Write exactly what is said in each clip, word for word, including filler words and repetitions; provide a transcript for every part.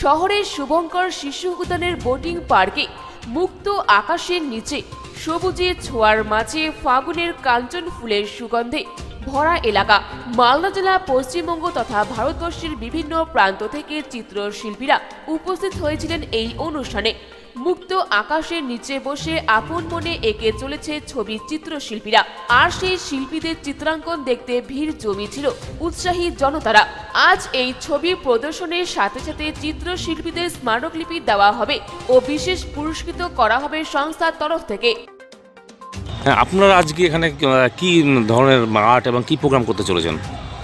শহরের শুভঙ্কর শিশু উদ্যানের বোটিং পার্কে মুক্ত আকাশের নিচে সবুজে ছোঁয়ার মাঝে ফাগুনের কাঞ্চন ফুলের সুগন্ধে ভরা এলাকা। মালদা জেলা, পশ্চিমবঙ্গ তথা ভারতবর্ষের বিভিন্ন প্রান্ত থেকে চিত্রশিল্পীরা উপস্থিত হয়েছিলেন এই অনুষ্ঠানে। মুক্ত আকাশের নিচে বসে আপন মনে এঁকে চলেছে ছবি চিত্রশিল্পীরা, আর সেই শিল্পীদের চিত্রাঙ্কন দেখতে ভিড় জমিয়েছিল উৎসাহী জনতারা। আজ এই ছবি প্রদর্শনের সাথে সাথে চিত্রশিল্পীদের স্মারকলিপি দেওয়া হবে ও বিশেষ পুরস্কৃত করা হবে সংস্থার তরফ থেকে। হ্যাঁ, আপনারা আজকে এখানে কি ধরনের আর্ট এবং কি প্রোগ্রাম করতে চলেছেন?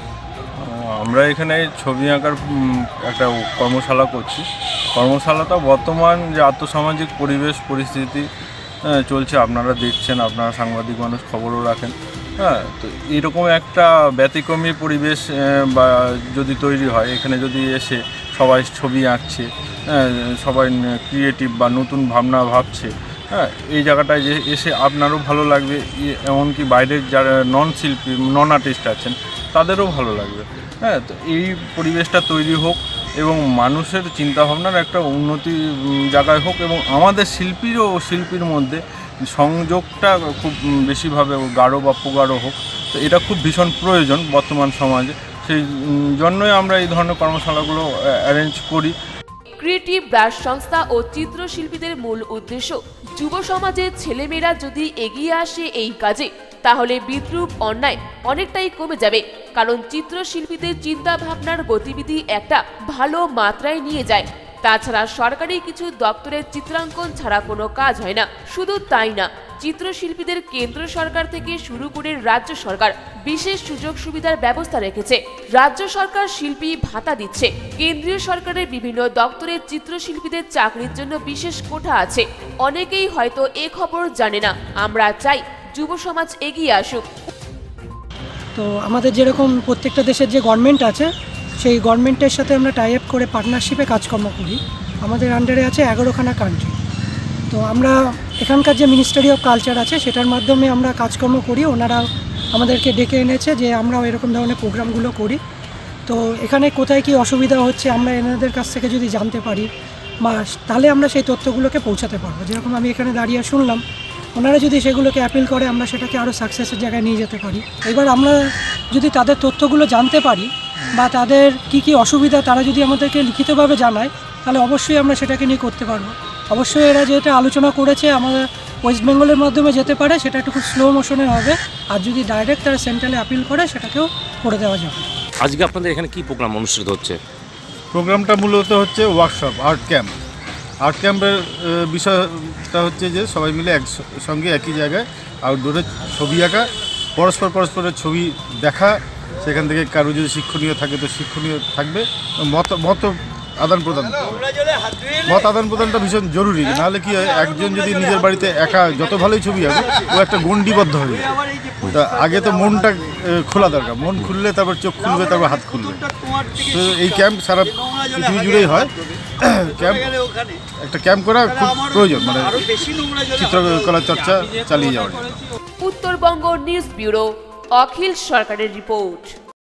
আমরা এখানে ছবি আঁকার একটা কর্মশালা করছি। কর্মশালাটা বর্তমান যে আর্থসামাজিক পরিবেশ পরিস্থিতি চলছে, আপনারা দেখছেন, আপনারা সাংবাদিক মানুষ, খবরও রাখেন। হ্যাঁ, তো এরকম একটা ব্যতিক্রমী পরিবেশ বা যদি তৈরি হয়, এখানে যদি এসে সবাই ছবি আঁকছে, সবাই ক্রিয়েটিভ বা নতুন ভাবনা ভাবছে, হ্যাঁ, এই জায়গাটায় যে এসে আপনারও ভালো লাগবে, এমনকি বাইরের যারা নন শিল্পী নন আর্টিস্ট আছেন তাদেরও ভালো লাগবে। হ্যাঁ, তো এই পরিবেশটা তৈরি হোক এবং মানুষের চিন্তাভাবনার একটা উন্নতি জায়গায় হোক এবং আমাদের শিল্পীর ও শিল্পীর মধ্যে সংযোগটা খুব বেশিভাবে গাঢ় বা প্রগাঢ় হোক। তো এটা খুব ভীষণ প্রয়োজন বর্তমান সমাজে, সেই জন্যই আমরা এই ধরনের কর্মশালাগুলো অ্যারেঞ্জ করি। ক্রিয়েটিভ ব্রাশ সংস্থা ও চিত্রশিল্পীদের মূল উদ্দেশ্য, যুব সমাজের ছেলেমেয়েরা যদি এগিয়ে আসে এই কাজে, তাহলে বিদ্রূপ অন্যায় অনেকটাই কমে যাবে। কারণ চিত্রশিল্পীদের চিন্তা ভাবনার গতিবিধি একটা ভালো মাত্রায় নিয়ে যায়। তাছাড়া সরকারি কিছু দপ্তরের চিত্রাঙ্কন ছাড়া কোনো কাজ হয় না। শুধু তাই না, চিত্রশিল্পীদের কেন্দ্র সরকার থেকে শুরু করে রাজ্য সরকার বিশেষ সুযোগ সুবিধার ব্যবস্থা রেখেছে। রাজ্য সরকার শিল্পী ভাতা দিচ্ছে। কেন্দ্রীয় সরকারের বিভিন্ন দপ্তরের চিত্রশিল্পীদের চাকরির জন্য বিশেষ কোঠা আছে। অনেকেই হয়তো এ খবর জানে না। আমরা চাই যুব সমাজ এগিয়ে আসুক। তো আমাদের যেরকম প্রত্যেকটা দেশের যে গভর্নমেন্ট আছে, সেই গভর্নমেন্টের সাথে আমরা টাই আপ করে পার্টনারশিপে কাজকর্ম করি। আমাদের আন্ডারে আছে এগারোখানা কান্ট্রি। তো আমরা এখানকার যে মিনিস্ট্রি অফ কালচার আছে সেটার মাধ্যমে আমরা কাজকর্ম করি। ওনারা আমাদেরকে ডেকে এনেছে যে আমরাও এরকম ধরনের প্রোগ্রামগুলো করি। তো এখানে কোথায় কি অসুবিধা হচ্ছে আমরা এনাদের কাছ থেকে যদি জানতে পারি, বা তাহলে আমরা সেই তথ্যগুলোকে পৌঁছাতে পারবো। যেরকম আমি এখানে দাঁড়িয়ে শুনলাম, ওনারা যদি সেগুলোকে অ্যাপিল করে আমরা সেটাকে আরও সাকসেসের জায়গায় নিয়ে যেতে পারি। এবার আমরা যদি তাদের তথ্যগুলো জানতে পারি বা তাদের কি কি অসুবিধা তারা যদি আমাদেরকে লিখিতভাবে জানায়, তাহলে অবশ্যই আমরা সেটাকে নিয়ে করতে পারবো। অবশ্যই এরা যেটা আলোচনা করেছে আমাদের ওয়েস্ট বেঙ্গলের মাধ্যমে যেতে পারে, সেটা একটু খুব স্লো মোশনে হবে। আর যদি ডাইরেক্ট তারা সেন্ট্রালে অ্যাপিল করে সেটাকেও করে দেওয়া যাবে। আজকে আপনাদের এখানে কি প্রোগ্রাম অনুষ্ঠিত হচ্ছে? প্রোগ্রামটা মূলত হচ্ছে ওয়ার্কশপ, আর্ট ক্যাম্প। আর্ট ক্যাম্পের বিষয়টা হচ্ছে যে সবাই মিলে একসঙ্গে একই জায়গায় আউটডোরে ছবি আঁকা, পরস্পর পরস্পরের ছবি দেখা, সেখান থেকে কারো যদি শিক্ষণীয় থাকে তো শিক্ষণীয় থাকবে, মত মত আদান প্রদান মত আদান প্রদানটা ভীষণ জরুরি। নাহলে কি হয়, একজন যদি নিজের বাড়িতে একা যত ভালোই ছবি আঁকে, ও একটা গণ্ডিবদ্ধ হয়ে যায়। তা আগে তো মনটা খোলা দরকার, মন খুললে তারপর চোখ খুলবে, তারপর হাত খুলবে। তো এই ক্যাম্প সারা পৃথিবী জুড়েই হয়। ক্যাম্প একটা ক্যাম্প করা খুব প্রয়োজন, মানে চিত্রকলা চর্চা চালিয়ে যাওয়ার। উত্তরবঙ্গ নিউজ ব্যুরো, অখিল সরকারের রিপোর্ট।